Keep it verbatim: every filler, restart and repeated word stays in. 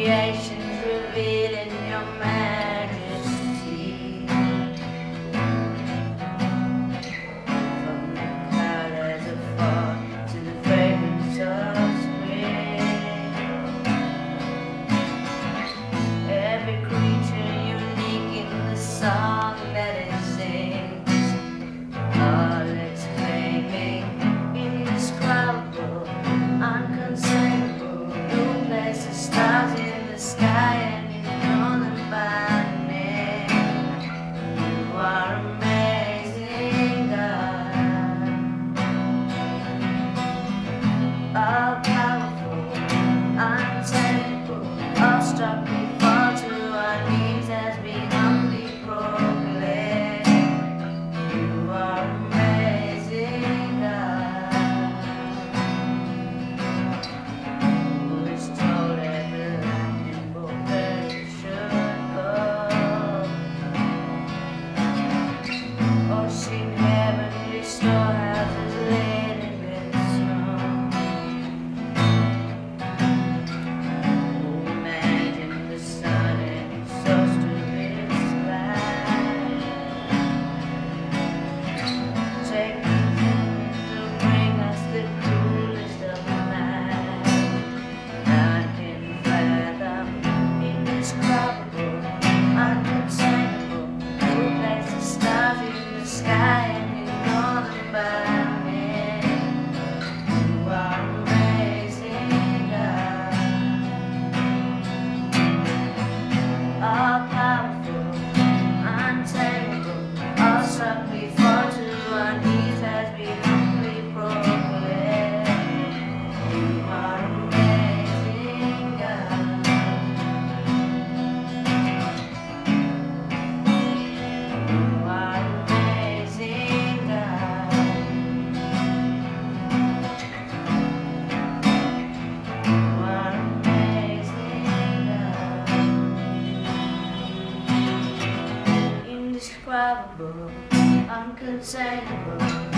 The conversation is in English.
creations revealing your majesty. From the cloud as a fall to the fragrance of spring, every creature unique in the song that it sings, all exclaiming, indescribable, uncontainable. You place the stars in the sky and you know them by name. You are amazing, God, all powerful, untamable, awestruck we fall to our knees as we humbly proclaim. You are amazing, God. Who is told every lightning bolt where it should go? Ocean, heavenly storehouses laden with snow. Who imagined the sun and source to this light? Take the things to bring us the coolest of night. None can fathom, indescribable, uncontainable. Who placed the stars in the sky and you know them by name. You are amazing, God, all powerful, untamable, awestruck we fall to our knees as we humbly proclaim. You are amazing, God. You are amazing, God. You are amazing, God. Indescribable, uncontainable.